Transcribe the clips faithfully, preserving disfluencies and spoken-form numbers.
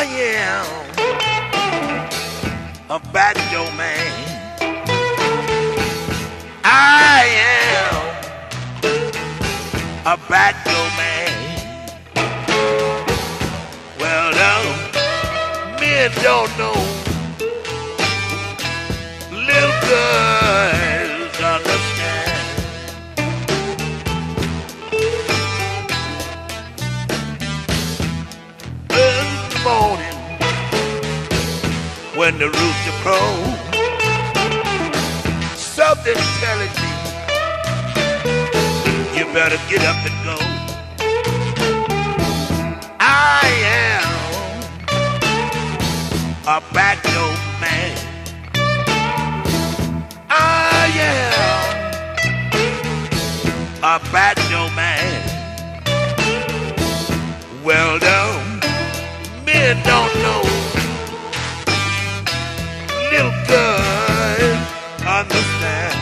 I am a banjo man. I am a banjo man. Well, no, men don't know. Little girls understand. Early in the morning, when the rooster crows, something's telling me you better get up and go. I am a banjo man. I am a banjo man. Well done, men don't know. Little girls understand.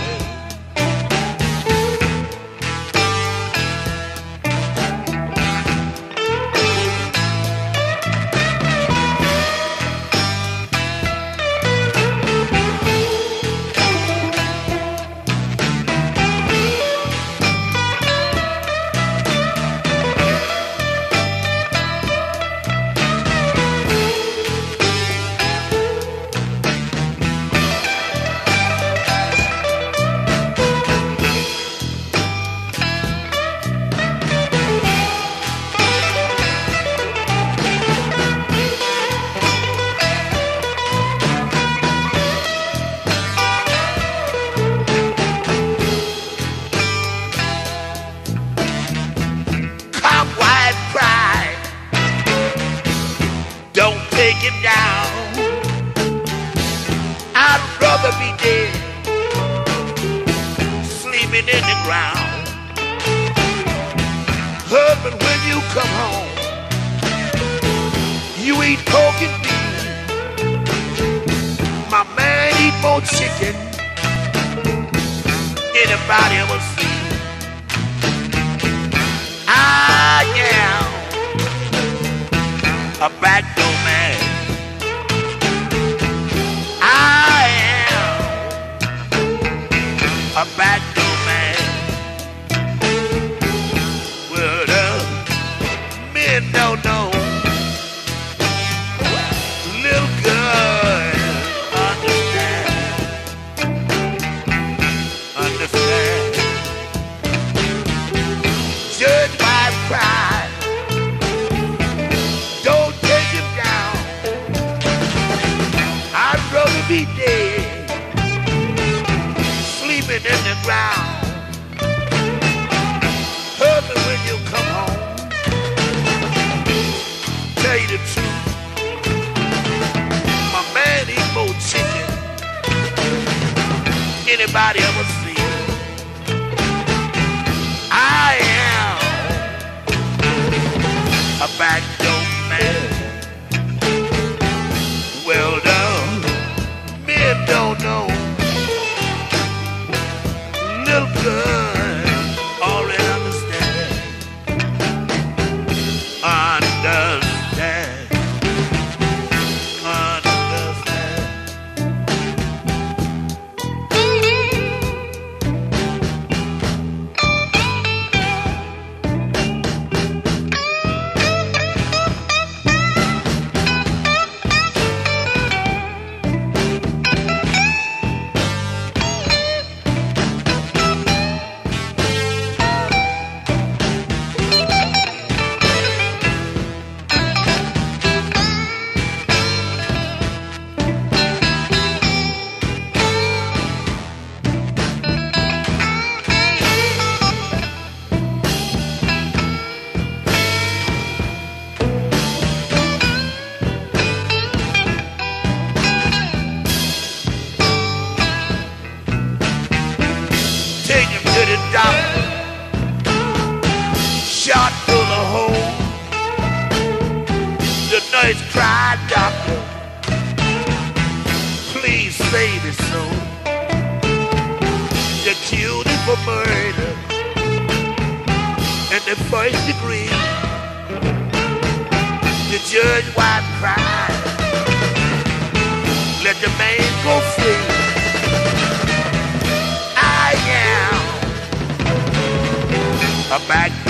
Don't take him down. I'd rather be dead, sleeping in the ground. Husband, when you come home, you eat pork and beef. My man eat more chicken anybody ever seen. I am a banjo man. I am a banjo man. Well, the men don't know. Little girls understand. Understand. Judge my pride. Be dead, sleeping in the ground. Husband, when you come home, tell you the truth, my man eat more chicken anybody ever seen. I am a banjo man. Well done, men don't know. Little girls already understand. Understand. Understand. Take him to the doctor, shot full of holes. The nurse cried, doctor, please save his soul. You killed him for murder in the first degree. The judge white pride. Let the man go free. I am a back